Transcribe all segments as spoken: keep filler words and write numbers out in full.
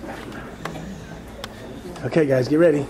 Okay, guys, get ready.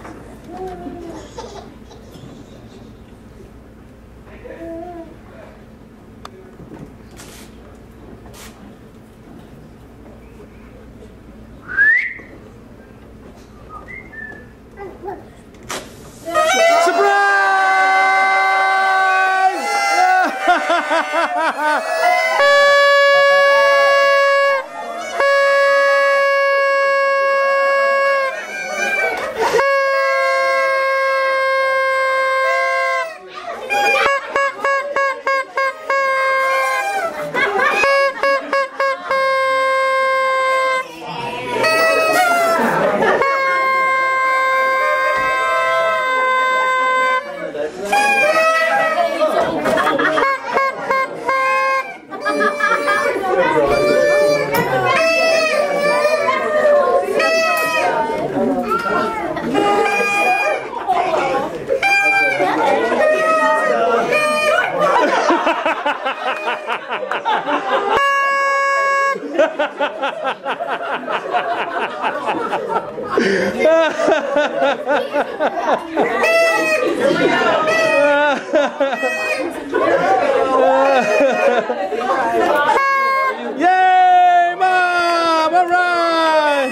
Yay, Mom! All right!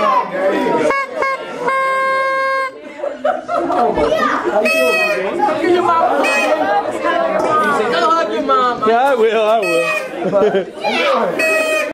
Hug your mom. Go hug your mom. Yeah, I will, I will.